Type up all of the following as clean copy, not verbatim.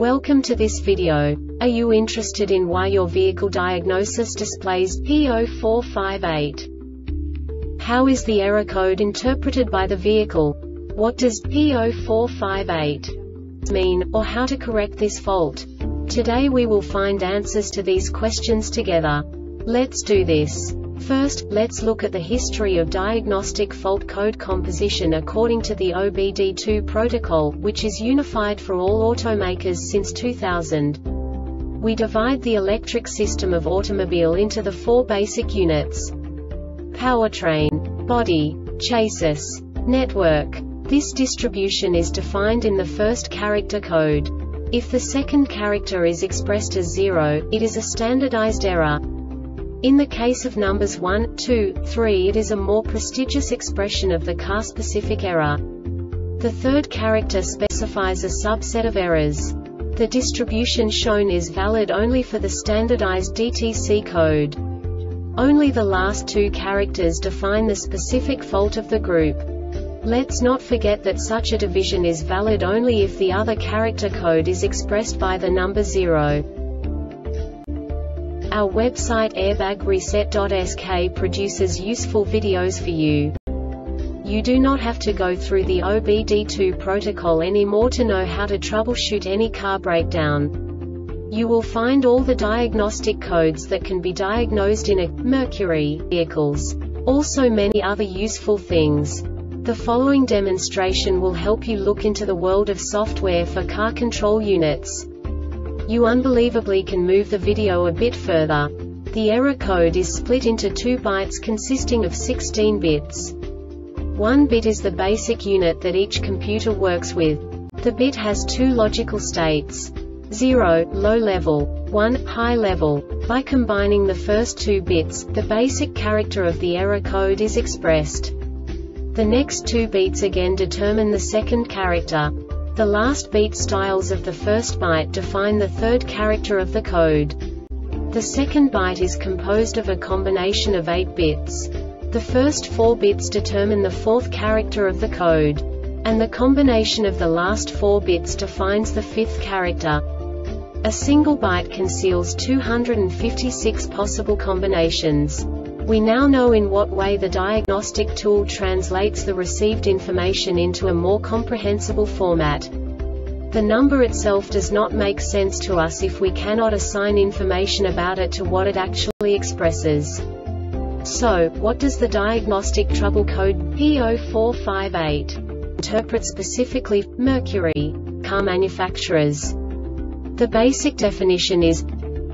Welcome to this video. Are you interested in why your vehicle diagnosis displays P0458? How is the error code interpreted by the vehicle? What does P0458 mean, or how to correct this fault? Today we will find answers to these questions together. Let's do this. First, let's look at the history of diagnostic fault code composition according to the OBD2 protocol, which is unified for all automakers since 2000. We divide the electric system of automobile into the four basic units: powertrain, body, chassis, network. This distribution is defined in the first character code. If the second character is expressed as 0, it is a standardized error. In the case of numbers 1, 2, 3, it is a more prestigious expression of the car-specific error. The third character specifies a subset of errors. The distribution shown is valid only for the standardized DTC code. Only the last two characters define the specific fault of the group. Let's not forget that such a division is valid only if the other character code is expressed by the number 0. Our website airbagreset.sk produces useful videos for you. You do not have to go through the OBD2 protocol anymore to know how to troubleshoot any car breakdown. You will find all the diagnostic codes that can be diagnosed in a Mercury vehicles. Also many other useful things. The following demonstration will help you look into the world of software for car control units. You unbelievably can move the video a bit further. The error code is split into 2 bytes consisting of 16 bits. 1 bit is the basic unit that each computer works with. The bit has 2 logical states: 0, low level, 1, high level. By combining the first 2 bits, the basic character of the error code is expressed. The next 2 beats again determine the second character. The last beat styles of the first byte define the third character of the code. The second byte is composed of a combination of 8 bits. The first 4 bits determine the fourth character of the code. And the combination of the last 4 bits defines the fifth character. A single byte conceals 256 possible combinations. We now know in what way the diagnostic tool translates the received information into a more comprehensible format. The number itself does not make sense to us if we cannot assign information about it to what it actually expresses. So, what does the diagnostic trouble code P0458 interpret specifically for Mercury car manufacturers? The basic definition is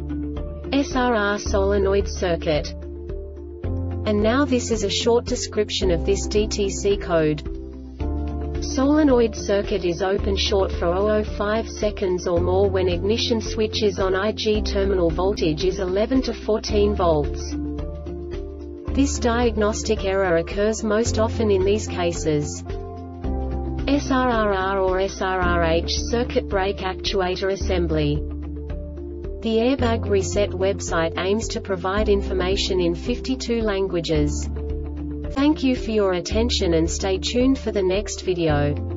SRR solenoid circuit. And now this is a short description of this DTC code. Solenoid circuit is open short for 0.05 seconds or more when ignition switch is on. IG terminal voltage is 11 to 14 volts. This diagnostic error occurs most often in these cases: SRRR or SRRH circuit brake actuator assembly. The Airbag Reset website aims to provide information in 52 languages. Thank you for your attention and stay tuned for the next video.